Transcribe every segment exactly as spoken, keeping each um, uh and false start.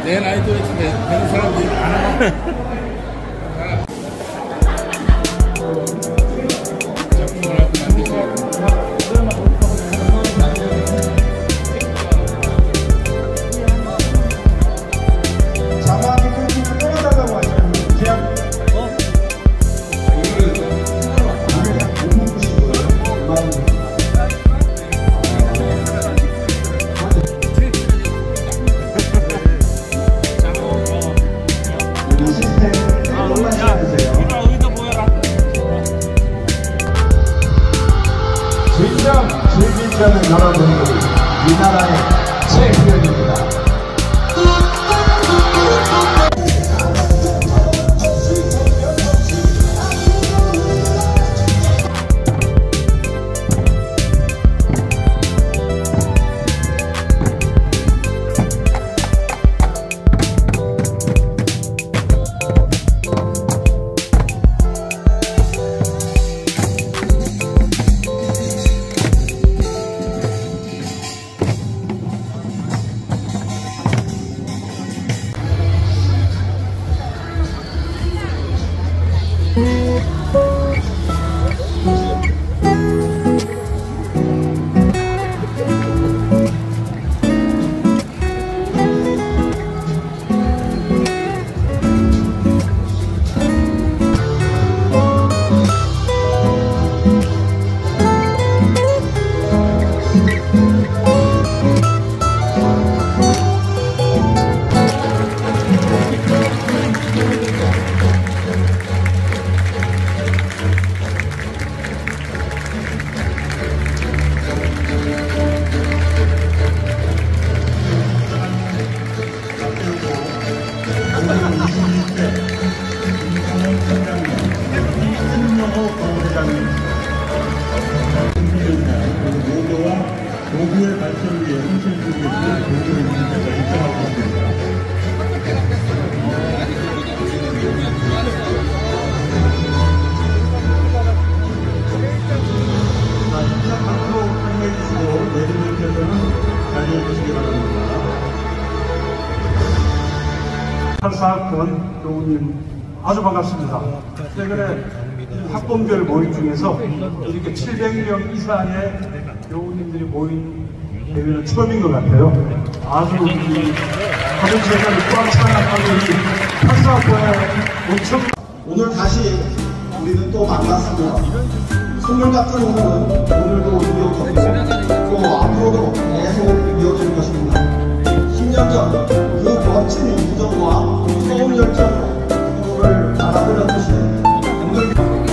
내 나이도 되는 사람들이 많아. 진정 즐기자는 여러분들이 이 나라의 챔피언입니다. 노후의 발전을 위해 헌신해 주고 계신 노후의 인재가 입장하고 있습니다. 자, 시작 앞으로 설명해 주시고 내분들께서는 자리해 주시기 바랍니다. 팔사학번 교우님 아주 반갑습니다. 최근에 학번별 모임 중에서 이렇게 칠백 명 이상의 교우님들이 모인 대회는 처음인 것 같아요. 아주 이 하루 시간이 꽉 차나가고 이 팔사학번에 엄청 오늘 다시 우리는 또 만났습니다. 선물 같은 오늘은 오늘도 이어졌고 또 앞으로도 계속 이어질 것입니다. 십 년 전 그 멋진 우정과 처음 열정으로 서로를 알아보려듯이 오늘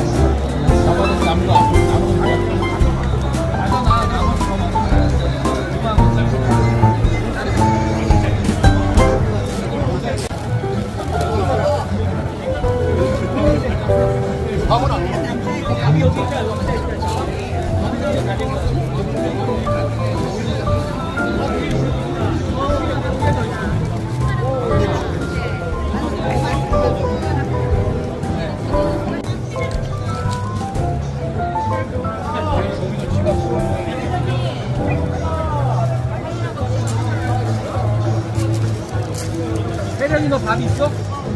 혜련이 너 밥 있어?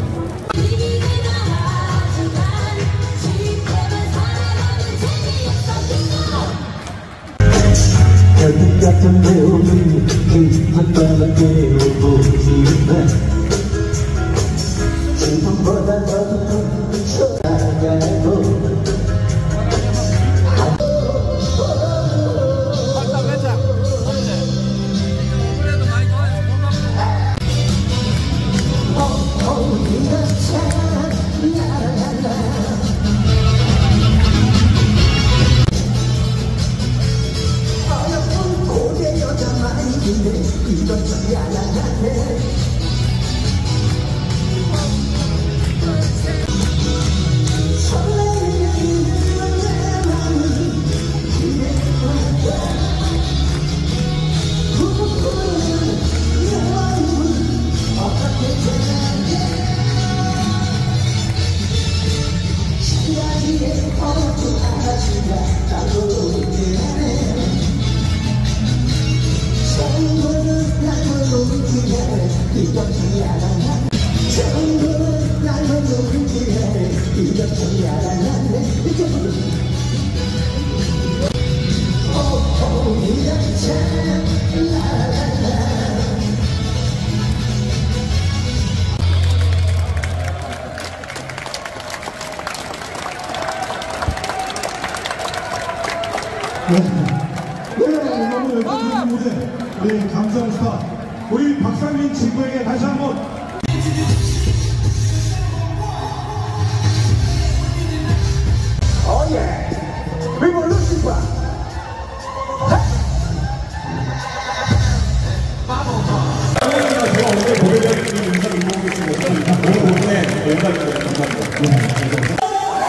가득 같은 내용이 깊은 밤을 깨워보지만 슬픔보다 더 쳐나가고 이건 지 않아 전부는 나만 놓기에 이렇게 알아놨네 오호 이렇게 라라라 네, 여러분 여기 무대 우리 감성 스타 우리 박상민 친구에게 다시 한번 오예 리볼루션과 제가 오늘 보게 된 인사를 모르겠지만 오늘 오늘 영광입니다. 감사합니다.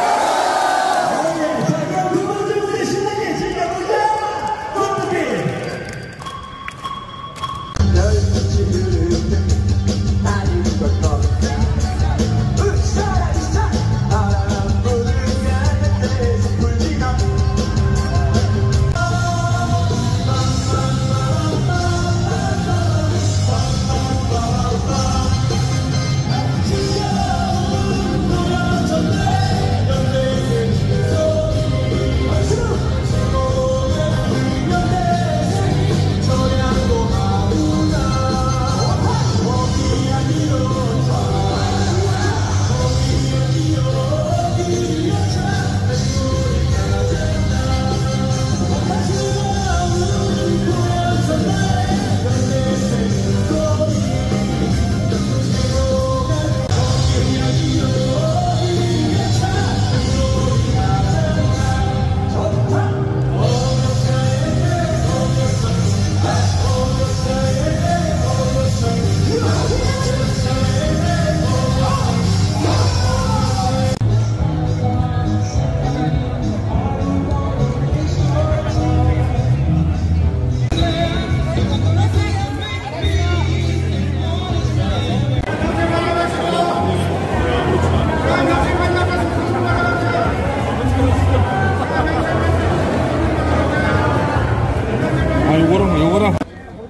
아, 요거랑, 요거랑.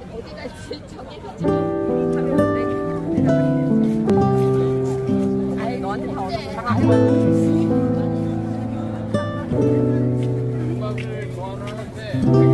아니, 너한테 다 얻어서. 음악을 좋아하는데